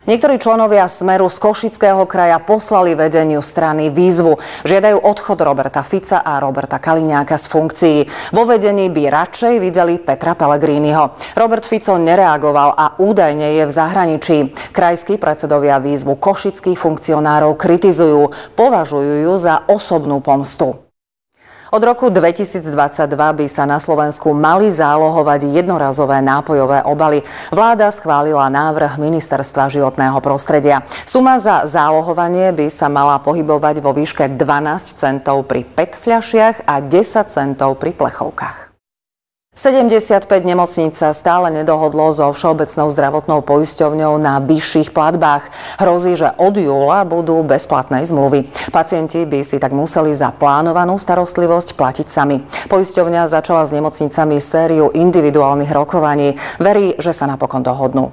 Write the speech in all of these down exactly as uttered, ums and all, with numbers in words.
Niektorí členovia Smeru z Košického kraja poslali vedeniu strany výzvu. Žiadajú odchod Roberta Fica a Roberta Kaliňáka z funkcií. Vo vedení by radšej videli Petra Pellegriniho. Robert Fico nereagoval a údajne je v zahraničí. Krajskí predsedovia výzvu košických funkcionárov kritizujú. Považujú ju za osobnú pomstu. Od roku dvetisícdvadsaťdva by sa na Slovensku mali zálohovať jednorazové nápojové obaly. Vláda schválila návrh Ministerstva životného prostredia. Suma za zálohovanie by sa mala pohybovať vo výške dvanásť centov pri pé é té fľašiach a desať centov pri plechovkách. sedemdesiatpäť nemocníc sa stále nedohodlo so Všeobecnou zdravotnou poisťovňou na vyšších platbách. Hrozí, že od júla budú bezplatné zmluvy. Pacienti by si tak museli za plánovanú starostlivosť platiť sami. Poisťovňa začala s nemocnicami sériu individuálnych rokovaní. Verí, že sa napokon dohodnú.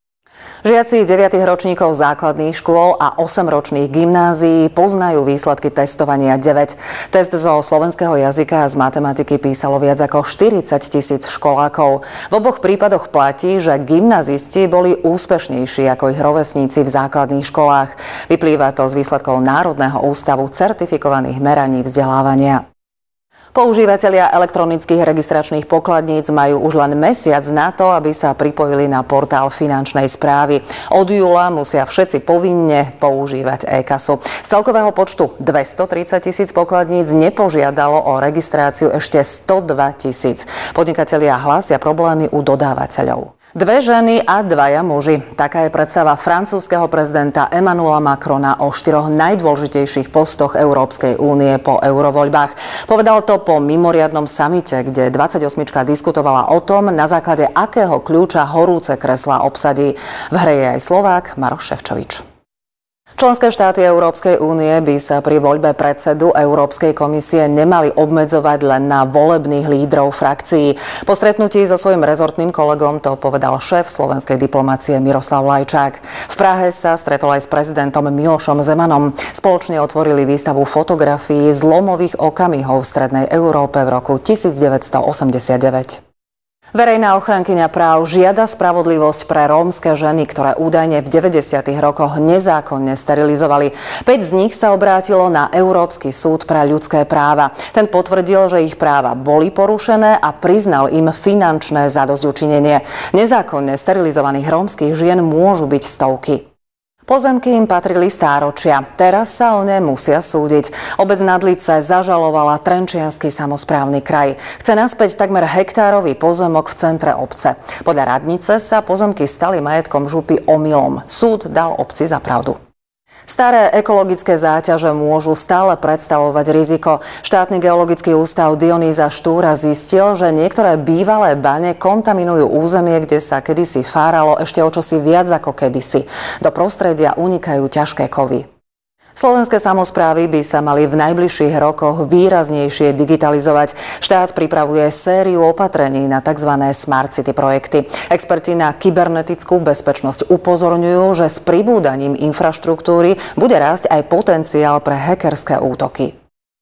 Žiaci deviatych ročníkov základných škôl a osemročných gymnázií poznajú výsledky testovania deväť. Test zo slovenského jazyka a z matematiky písalo viac ako štyridsať tisíc školákov. V oboch prípadoch platí, že gymnazisti boli úspešnejší ako ich rovesníci v základných školách. Vyplýva to z výsledkov Národného ústavu certifikovaných meraní vzdelávania. Používatelia elektronických registračných pokladníc majú už len mesiac na to, aby sa pripojili na portál finančnej správy. Od júla musia všetci povinne používať e-kasu. Z celkového počtu dvestotridsať tisíc pokladníc nepožiadalo o registráciu ešte stodva tisíc. Podnikatelia hlásia problémy u dodávateľov. Dve ženy a dvaja muži. Taká je predstava francúzskeho prezidenta Emmanuela Macrona o štyroch najdôležitejších postoch Európskej únie po eurovoľbách. Povedal to po mimoriadnom samite, kde dvadsaťosmička diskutovala o tom, na základe akého kľúča horúce kreslá obsadí. V hre je aj Slovák Maroš Šefčovič. Členské štáty Európskej únie by sa pri voľbe predsedu Európskej komisie nemali obmedzovať len na volebných lídrov frakcií. Po stretnutí so svojím rezortným kolegom to povedal šéf slovenskej diplomacie Miroslav Lajčák. V Prahe sa stretol aj s prezidentom Milošom Zemanom. Spoločne otvorili výstavu fotografií zlomových okamihov v strednej Európe v roku devätnásťstoosemdesiatdeväť. Verejná ochrankyňa práv žiada spravodlivosť pre rómske ženy, ktoré údajne v deväťdesiatych rokoch nezákonne sterilizovali. Päť z nich sa obrátilo na Európsky súd pre ľudské práva. Ten potvrdil, že ich práva boli porušené a priznal im finančné zadosťučinenie. Nezákonne sterilizovaných rómskych žien môžu byť stovky. Pozemky im patrili stáročia. Teraz sa o ne musia súdiť. Obec Nadlice zažalovala Trenčiansky samosprávny kraj. Chce naspäť takmer hektárový pozemok v centre obce. Podľa radnice sa pozemky stali majetkom župy omylom. Súd dal obci za pravdu. Staré ekologické záťaže môžu stále predstavovať riziko. Štátny geologický ústav Dionýza Štúra zistil, že niektoré bývalé bane kontaminujú územie, kde sa kedysi fáralo ešte o čosi viac ako kedysi. Do prostredia unikajú ťažké kovy. Slovenské samosprávy by sa mali v najbližších rokoch výraznejšie digitalizovať. Štát pripravuje sériu opatrení na tzv. Smart City projekty. Experti na kybernetickú bezpečnosť upozorňujú, že s pribúdaním infraštruktúry bude rásť aj potenciál pre hackerské útoky.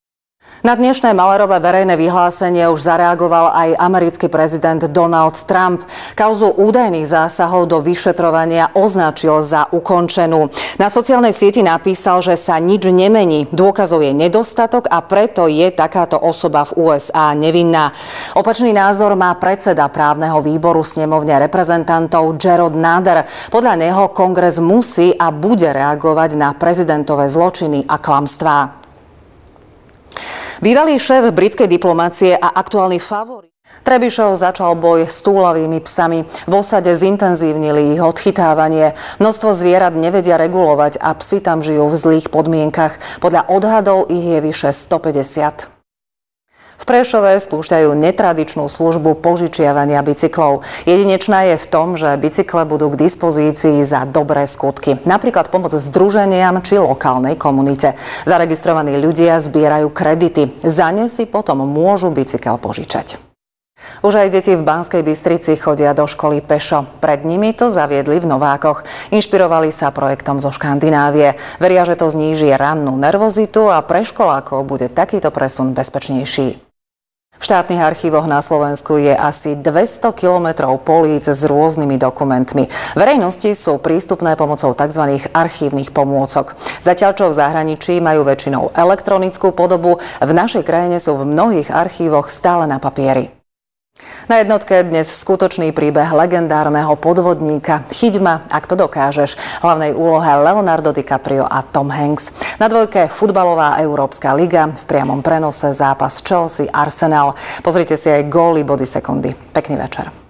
Na dnešné Muellerové verejné vyhlásenie už zareagoval aj americký prezident Donald Trump. Kauzu údajných zásahov do vyšetrovania označil za ukončenú. Na sociálnej sieti napísal, že sa nič nemení. Dôkazov je nedostatok a preto je takáto osoba v ú es á nevinná. Opačný názor má predseda právneho výboru snemovne reprezentantov Jerrold Nader. Podľa neho kongres musí a bude reagovať na prezidentové zločiny a klamstvá. Bývalý šéf britskej diplomácie a aktuálny favorit Trebišov začal boj s túlavými psami. V osade zintenzívnili ich odchytávanie. Množstvo zvierat nevedia regulovať a psi tam žijú v zlých podmienkach. Podľa odhadov ich je vyše stopäťdesiat. V Prešove spúšťajú netradičnú službu požičiavania bicyklov. Jedinečná je v tom, že bicykle budú k dispozícii za dobré skutky. Napríklad pomoc združeniam či lokálnej komunite. Zaregistrovaní ľudia zbierajú kredity. Za ne si potom môžu bicykel požičať. Už aj deti v Banskej Bystrici chodia do školy pešo. Pred nimi to zaviedli v Novákoch. Inšpirovali sa projektom zo Škandinávie. Veria, že to zníži rannú nervozitu a pre školákov bude takýto presun bezpečnejší. V štátnych archívoch na Slovensku je asi dvesto kilometrov políc s rôznymi dokumentmi. Verejnosti sú prístupné pomocou tzv. Archívnych pomôcok. Zatiaľ čo v zahraničí majú väčšinou elektronickú podobu, v našej krajine sú v mnohých archívoch stále na papieri. Na jednotke dnes skutočný príbeh legendárneho podvodníka. Chyť ma, ak to dokážeš. V hlavnej úlohe Leonardo DiCaprio a Tom Hanks. Na dvojke futbalová Európska liga, v priamom prenose zápas Chelsea Arsenal. Pozrite si aj góly body sekundy. Pekný večer.